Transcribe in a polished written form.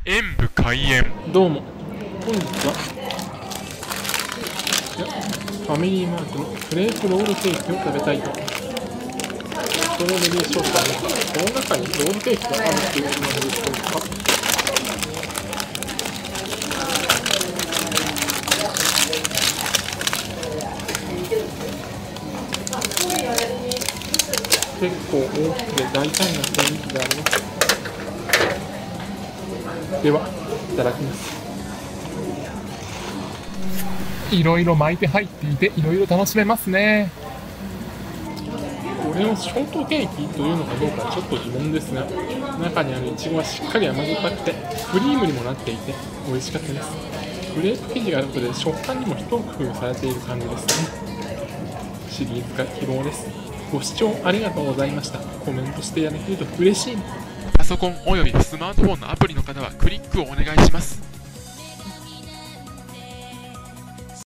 演武開演。 どうも、本日はファミリーマートのクレープロールケーキを食べたいと。ストロベリーショートはこの中にロールケーキがあるっていうことなんでしょうか。結構大きくて大胆な雰囲気があります。では、いただきます。 いろいろ巻いて入っていて、いろいろ楽しめますね。 これをショートケーキというのかどうかちょっと疑問ですが、中にあるイチゴはしっかり甘酸っぱくてクリームにもなっていて美味しかったです。クレープ生地があることで食感にも一工夫されている感じですね。シリーズ化希望です。ご視聴ありがとうございました。コメントしていただけると嬉しい。 パソコンおよびスマートフォンのアプリの方はクリックをお願いします。